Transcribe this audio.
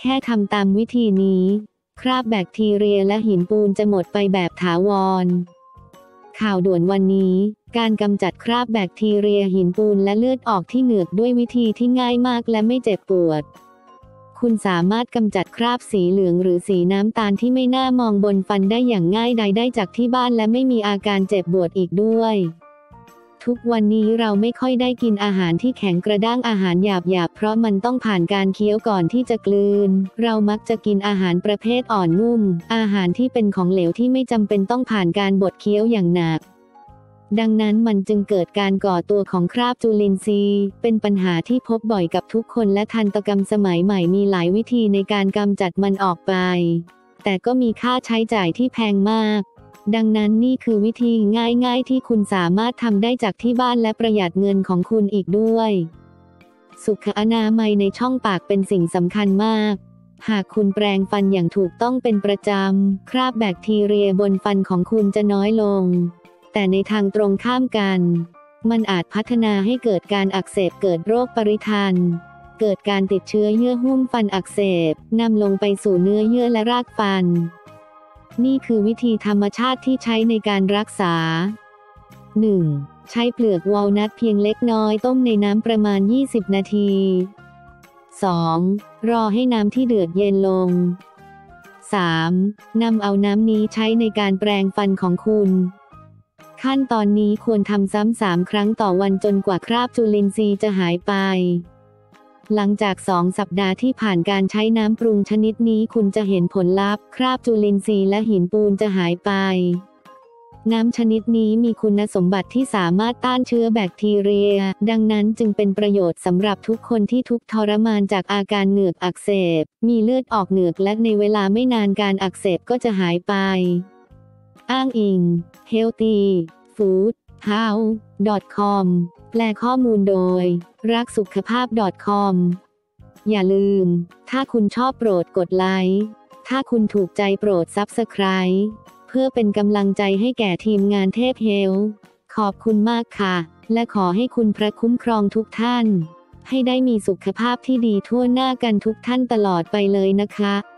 ค่ทำตามวิธีนี้คราบแบคทีเรียและหินปูนจะหมดไปแบบถาวรข่าวด่วนวันนี้การกำจัดคราบแบคทีเรียหินปูนและเลือดออกที่เหงือกด้วยวิธีที่ง่ายมากและไม่เจ็บปวดคุณสามารถกำจัดคราบสีเหลืองหรือสีน้ำตาลที่ไม่น่ามองบนฟันได้อย่างง่ายดายได้จากที่บ้านและไม่มีอาการเจ็บปวดอีกด้วยทุกวันนี้เราไม่ค่อยได้กินอาหารที่แข็งกระด้างอาหารหยาบๆเพราะมันต้องผ่านการเคี้ยวก่อนที่จะกลืนเรามักจะกินอาหารประเภทอ่อนนุ่มอาหารที่เป็นของเหลวที่ไม่จำเป็นต้องผ่านการบดเคี้ยวอย่างหนักดังนั้นมันจึงเกิดการก่อตัวของคราบจุลินทรีย์เป็นปัญหาที่พบบ่อยกับทุกคนและทันตกรรมสมัยใหม่มีหลายวิธีในการกำจัดมันออกไปแต่ก็มีค่าใช้จ่ายที่แพงมากดังนั้นนี่คือวิธีง่ายๆที่คุณสามารถทำได้จากที่บ้านและประหยัดเงินของคุณอีกด้วยสุขอนามัยในช่องปากเป็นสิ่งสำคัญมากหากคุณแปรงฟันอย่างถูกต้องเป็นประจำคราบแบคทีเรียบนฟันของคุณจะน้อยลงแต่ในทางตรงข้ามกันมันอาจพัฒนาให้เกิดการอักเสบเกิดโรคปริทัณฑ์เกิดการติดเชื้อเยื่อหุ้มฟันอักเสบนำลงไปสู่เนื้อเยื่อและรากฟันนี่คือวิธีธรรมชาติที่ใช้ในการรักษา 1. ใช้เปลือกวอลนัทเพียงเล็กน้อยต้มในน้ำประมาณ20นาที 2. รอให้น้ำที่เดือดเย็นลง 3. นำเอาน้ำนี้ใช้ในการแปรงฟันของคุณขั้นตอนนี้ควรทำซ้ำ3ครั้งต่อวันจนกว่าคราบจุลินทรีย์จะหายไปหลังจาก2 สัปดาห์ที่ผ่านการใช้น้ำปรุงชนิดนี้คุณจะเห็นผลลัพธ์คราบจุลินทรีย์และหินปูนจะหายไปน้ำชนิดนี้มีคุณสมบัติที่สามารถต้านเชื้อแบคทีเรียดังนั้นจึงเป็นประโยชน์สำหรับทุกคนที่ทุกข์ทรมานจากอาการเหงือกอักเสบมีเลือดออกเหงือกและในเวลาไม่นานการอักเสบก็จะหายไปอ้างอิง healthyfoodhouse.com แปลข้อมูลโดยรักสุขภาพ .com อย่าลืมถ้าคุณชอบโปรดกดไลค์ถ้าคุณถูกใจโปรด Subscribe เพื่อเป็นกำลังใจให้แก่ทีมงานเทพเฮลท์ขอบคุณมากค่ะและขอให้คุณพระคุ้มครองทุกท่านให้ได้มีสุขภาพที่ดีทั่วหน้ากันทุกท่านตลอดไปเลยนะคะ